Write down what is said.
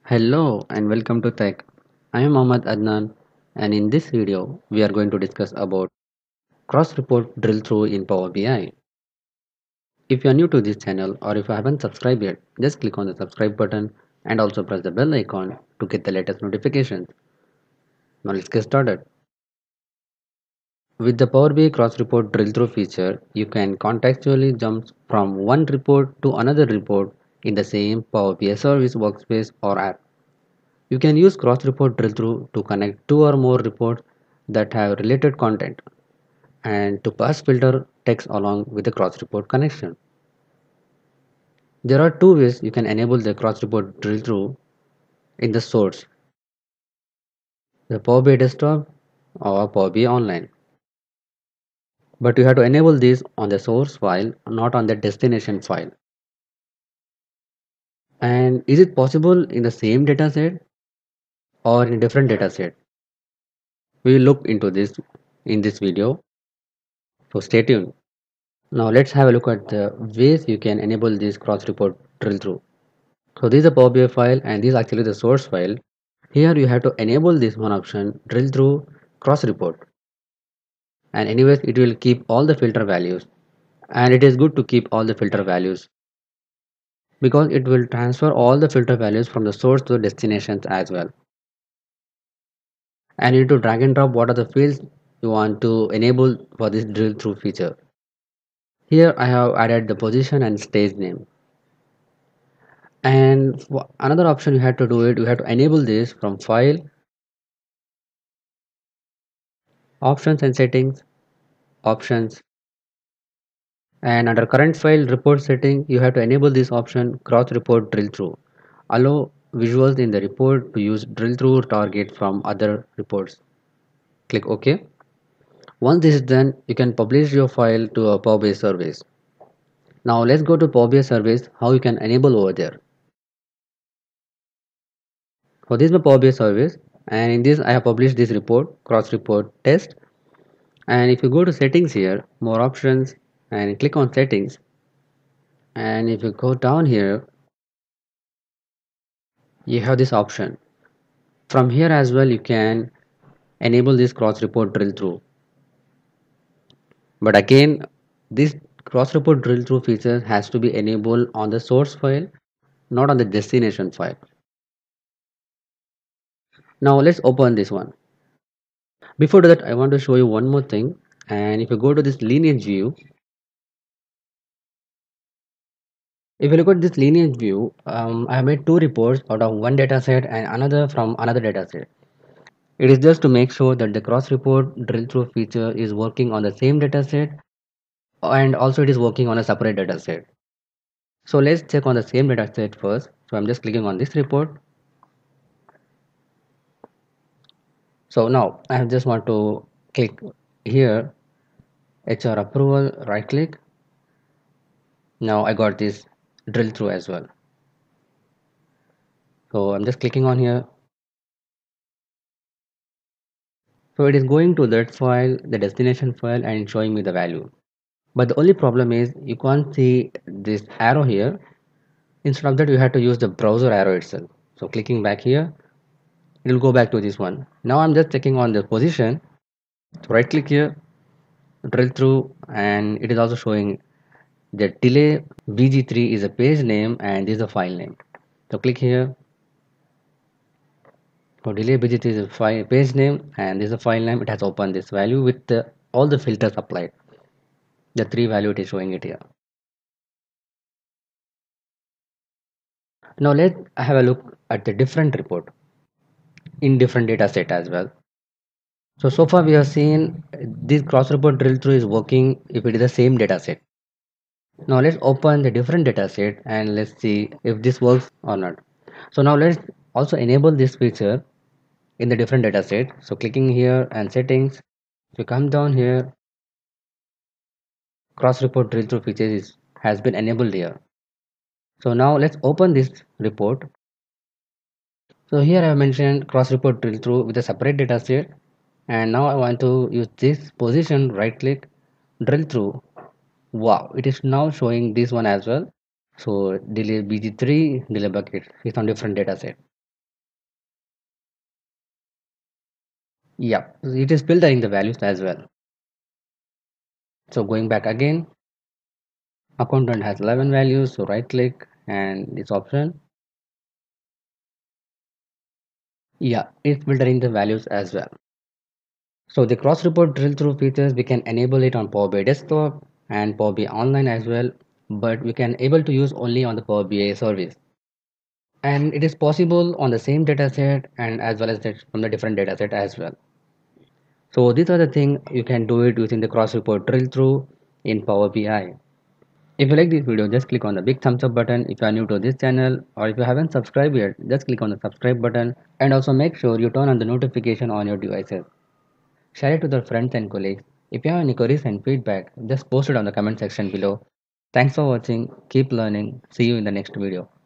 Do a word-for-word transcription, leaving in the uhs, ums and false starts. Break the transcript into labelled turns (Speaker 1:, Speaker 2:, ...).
Speaker 1: Hello and welcome to Tech. I am Mohammad Adnan, and in this video we are going to discuss about cross report drill through in Power B I. If you are new to this channel or if you haven't subscribed yet, just click on the subscribe button and also press the bell icon to get the latest notifications. Now let's get started. With the Power B I cross report drill through feature, you can contextually jump from one report to another report in the same Power B I service workspace or app. You can use cross-report drill-through to connect two or more reports that have related content and to pass filter text along with the cross-report connection. There are two ways you can enable the cross-report drill-through in the source, the Power B I Desktop or Power B I Online. But you have to enable this on the source file, not on the destination file. And is it possible in the same dataset or in a different dataset? We will look into this in this video, so stay tuned. Now let's have a look at the ways you can enable this cross report drill through. So this is a Power B I file and this is actually the source file. Here you have to enable this one option, drill through cross report, and anyways it will keep all the filter values, and it is good to keep all the filter values because it will transfer all the filter values from the source to the destinations as well. And you need to drag and drop what are the fields you want to enable for this drill through feature. Here I have added the position and stage name. And another option you have to do it, you have to enable this from file, options and settings, options, and under current file report setting you have to enable this option cross report drill through. Allow visuals in the report to use drill through target from other reports. Click OK. Once this is done, you can publish your file to a Power B I service. Now let's go to Power B I service, how you can enable over there. So this is my Power B I service, and in this I have published this report, cross report test. And if you go to settings here, more options, and click on settings, and if you go down here you have this option. From here as well you can enable this cross report drill through, but again this cross report drill through feature has to be enabled on the source file, not on the destination file. Now let's open this one. Before that I want to show you one more thing, and if you go to this lineage view, if you look at this lineage view, um, I have made two reports out of one dataset and another from another dataset. It is just to make sure that the cross report drill through feature is working on the same dataset and also it is working on a separate dataset. So let's check on the same dataset first. So I'm just clicking on this report. So now I just want to click here, H R approval, right click. Now I got this drill through as well. So I'm just clicking on here. So it is going to that file, the destination file, and showing me the value. But the only problem is you can't see this arrow here. Instead of that you have to use the browser arrow itself. So clicking back here, it will go back to this one. Now I'm just checking on the position. So right click here, drill through, and it is also showing the delay B G three is a page name and this is a file name. So click here. So delay B G three is a file page name and this is a file name. It has opened this value with the, all the filters applied. The three value it is showing it here. Now let's have a look at the different report in different data set as well. So so far we have seen this cross report drill through is working if it is the same data set. Now let's open the different data set and let's see if this works or not. So now let's also enable this feature in the different data set. So clicking here and settings, if you come down here, cross report drill through feature is, has been enabled here. So now let's open this report. So here I have mentioned cross report drill through with a separate data set, and now I want to use this position, right click, drill through. Wow, it is now showing this one as well. So delay B G three, delay bucket is on different data set. Yeah, it is filtering the values as well. So going back again, accountant has eleven values, so right click and this option. Yeah, it's filtering the values as well. So the cross report drill through features, we can enable it on Power B I desktop and Power B I online as well, but we can able to use only on the Power B I service. And it is possible on the same data set and as well as that from the different data set as well. So these are the things you can do it using the cross report drill through in Power B I. If you like this video, just click on the big thumbs up button if you are new to this channel, or if you haven't subscribed yet, just click on the subscribe button and also make sure you turn on the notification on your devices. Share it with your friends and colleagues. If you have any queries and feedback, just post it on the comment section below. Thanks for watching. Keep learning. See you in the next video.